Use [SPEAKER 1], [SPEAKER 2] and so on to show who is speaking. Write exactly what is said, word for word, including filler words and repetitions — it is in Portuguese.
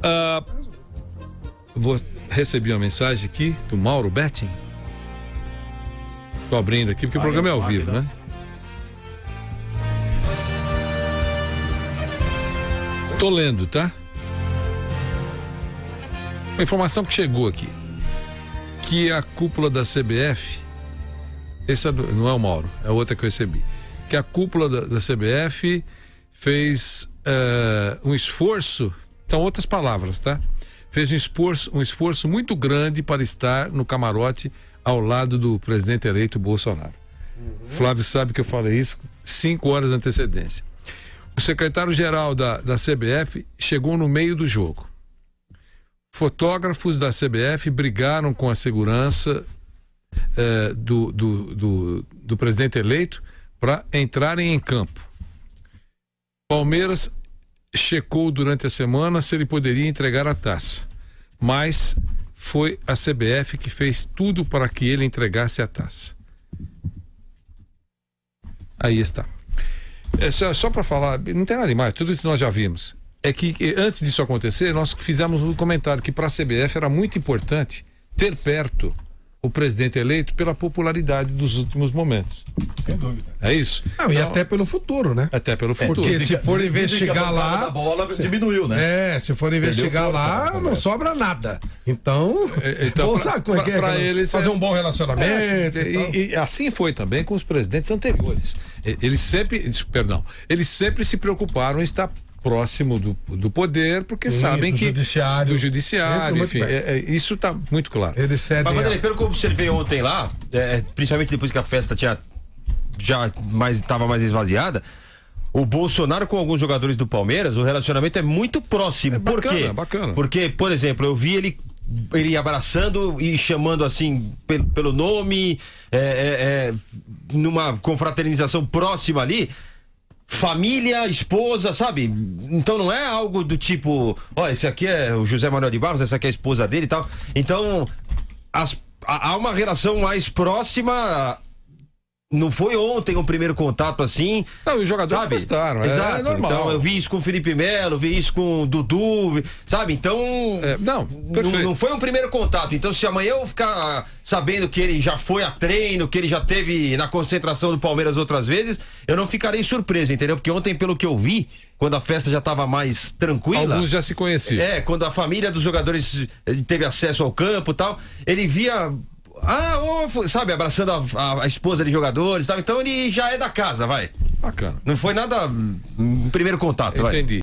[SPEAKER 1] Ah, vou receber uma mensagem aqui do Mauro Betting. Tô abrindo aqui porque ah, o programa é ao vivo, né? Tô lendo, tá? A informação que chegou aqui, que a cúpula da C B F, esse não é o Mauro, é outra que eu recebi, que a cúpula da, da C B F fez uh, um esforço, são outras palavras, tá? Fez um esforço, um esforço muito grande para estar no camarote ao lado do presidente eleito Bolsonaro. Uhum. Flávio sabe que eu falei isso cinco horas de antecedência. O secretário-geral da, da C B F chegou no meio do jogo. Fotógrafos da C B F brigaram com a segurança eh, do, do, do, do presidente eleito para entrarem em campo. Palmeiras checou durante a semana se ele poderia entregar a taça, mas foi a C B F que fez tudo para que ele entregasse a taça. Aí está. É só, só para falar, não tem nada demais, tudo isso nós já vimos. É que antes disso acontecer, nós fizemos um comentário que para a C B F era muito importante ter perto o presidente eleito pela popularidade dos últimos momentos.
[SPEAKER 2] Sem dúvida.
[SPEAKER 1] É isso?
[SPEAKER 2] Não, e então, até pelo futuro, né?
[SPEAKER 1] Até pelo futuro.
[SPEAKER 2] Porque se for investigar lá...
[SPEAKER 3] A bola diminuiu, né?
[SPEAKER 2] É, se for investigar lá, não sobra nada. Então,
[SPEAKER 1] então
[SPEAKER 2] vamos saber como é que é.
[SPEAKER 1] Para eles
[SPEAKER 2] fazer
[SPEAKER 1] é...
[SPEAKER 2] um bom relacionamento.
[SPEAKER 1] É, e, e, e assim foi também com os presidentes anteriores. Eles sempre, perdão, eles sempre se preocuparam em estar próximo do, do poder, porque Sim, sabem
[SPEAKER 2] do
[SPEAKER 1] que
[SPEAKER 2] judiciário,
[SPEAKER 1] do judiciário, enfim, é, é, isso está muito claro.
[SPEAKER 3] Eles cedem. Mas Vanderlei, pelo que eu observei ontem lá, é, principalmente depois que a festa tinha já mais estava mais esvaziada, o Bolsonaro com alguns jogadores do Palmeiras, o relacionamento é muito próximo.
[SPEAKER 1] É bacana,
[SPEAKER 3] por quê?
[SPEAKER 1] Bacana.
[SPEAKER 3] Porque, por exemplo, eu vi ele ele abraçando e chamando assim pelo, pelo nome, é, é, é, numa confraternização próxima ali. Família, esposa, sabe? Então não é algo do tipo, olha, esse aqui é o José Manuel de Barros, essa aqui é a esposa dele e tal. Então, as, há uma relação mais próxima. Não foi ontem um primeiro contato assim.
[SPEAKER 1] Não, os jogadores gostaram, é,
[SPEAKER 3] Exato.
[SPEAKER 1] É normal.
[SPEAKER 3] Então eu vi isso com o Felipe Melo, vi isso com o Dudu, sabe? Então
[SPEAKER 1] é, não,
[SPEAKER 3] não, não foi um primeiro contato. Então se amanhã eu ficar sabendo que ele já foi a treino, que ele já teve na concentração do Palmeiras outras vezes, eu não ficarei surpreso, entendeu? Porque ontem, pelo que eu vi, quando a festa já estava mais tranquila,
[SPEAKER 1] alguns já se conheciam.
[SPEAKER 3] É, quando a família dos jogadores teve acesso ao campo e tal, ele via... Ah, oh, sabe, abraçando a, a, a esposa de jogadores, sabe? Então ele já é da casa, vai.
[SPEAKER 1] Bacana.
[SPEAKER 3] Não foi nada um primeiro contato,
[SPEAKER 1] Entendi.
[SPEAKER 3] Vai.